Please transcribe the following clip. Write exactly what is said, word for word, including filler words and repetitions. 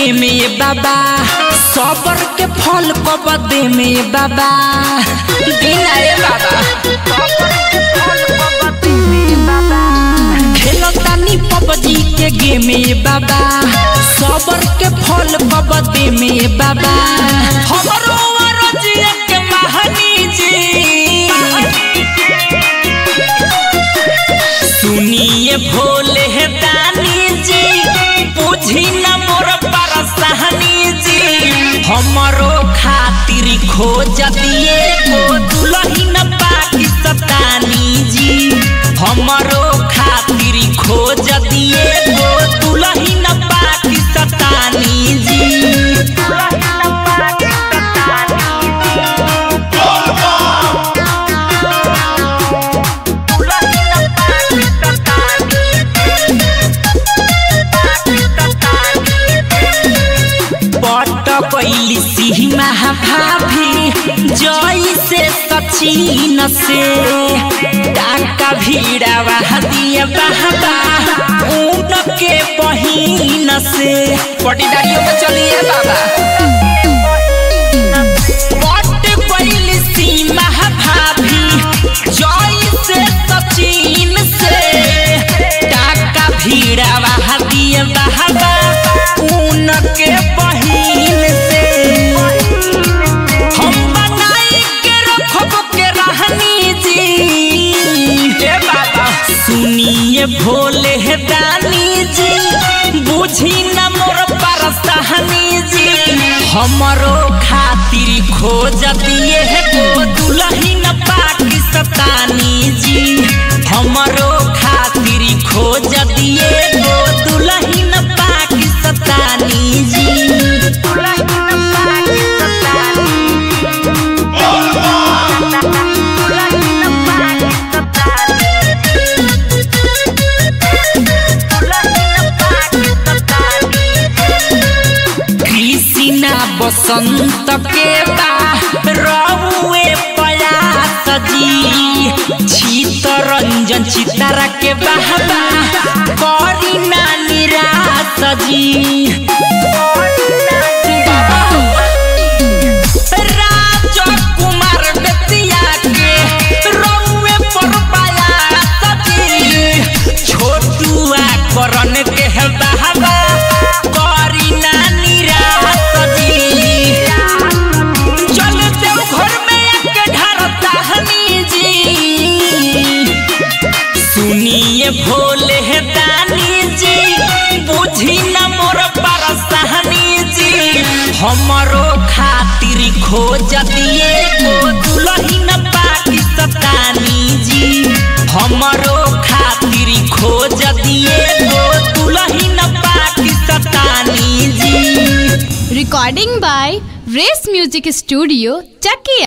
दे में बाबा, सबर के फल कब दे में बाबा। बिना रे बाबा खेलो तानी पबजी के गेम में बाबा, सबर के फल कब दे में बाबा। हमरो रजिया के महानी जी सुनिए भोले दानी जी, बुझी न मोर परसहनी जी। हमरो खातिर खोज दिए को दुल्हन पाकिस्तानी जी, हमरो खातिर खोज दिए को दुल्हन पाकिस्तानी जी। कैली सीमा भाभी जई से सचिन से, टाका भीड़ावा दिए बाबा उनके बहिन से। पटीदारियों में चलिए बाबा पट कैली सीमा भाभी जई से सचिन से, टाका भीड़ावा दिए बाबा उनके बहिन से। हम बनाई के रखब के रहनी जी, हे बाबा सुनिए भोले दानी जी, बुझी न मोर परसहनी जी। हमरो खातिर खोज दिए को दुल्हन पाकिस्तानी जी, हमरो खातिर खोज दिए को दुल्हन पाकिस्तानी जी। बसंत के बा रहुए प्रयास जी, चित्तरंजन चितारा के बाबा करी ना निराश जी। राजकुमार बेतिया के रहुए पर प्रयास जी, छोटुआ करन के बाबा करी ना निराश जी। चल देव घर में एक ढारता हनी जी, सुनिए भोले दानी जी, बुझी न मोर परसहनी जी। हमरो खातिर खोज दिए को दुल्हन पाकिस्तानी जी, हमरो खातिर खोज दिए को दुल्हन पाकिस्तानी जी। Recording by Race Music Studio, Chakia।